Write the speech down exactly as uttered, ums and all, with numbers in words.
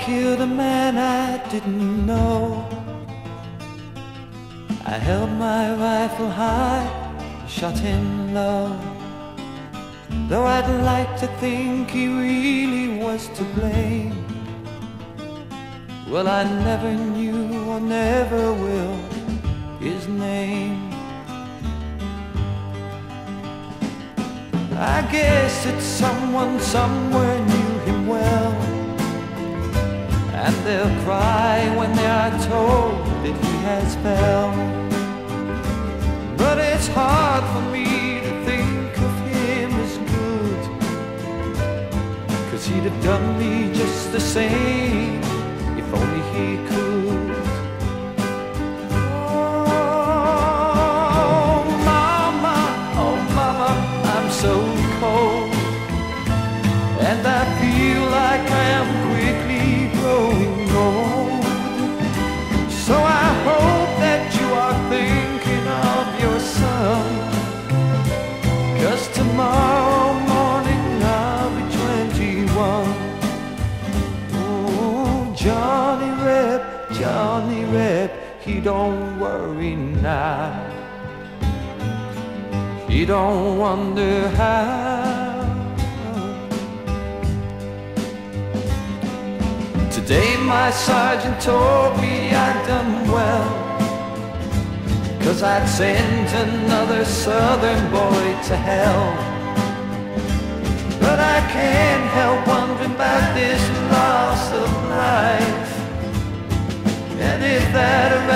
killed a man I didn't know. I held my rifle high, shot him low. Though I'd like to think he really was to blame, well, I never knew or never will his name. I guess it's someone somewhere knew him well, and they'll cry when they are told that he has fell. But it's hard for me to think of him as good, 'cause he'd have done me just the same if only he could. Oh, mama, oh mama, I'm so cold, and I feel like I am quickly growing old. So I hope that you are thinking of your son, 'cause tomorrow morning I'll be twenty-one. Oh, Johnny Reb, Johnny Reb, he don't worry now. He don't wonder how. Today my sergeant told me I'd done well, 'cause I'd sent another southern boy to hell. But I can't help wondering about this loss of life, and if that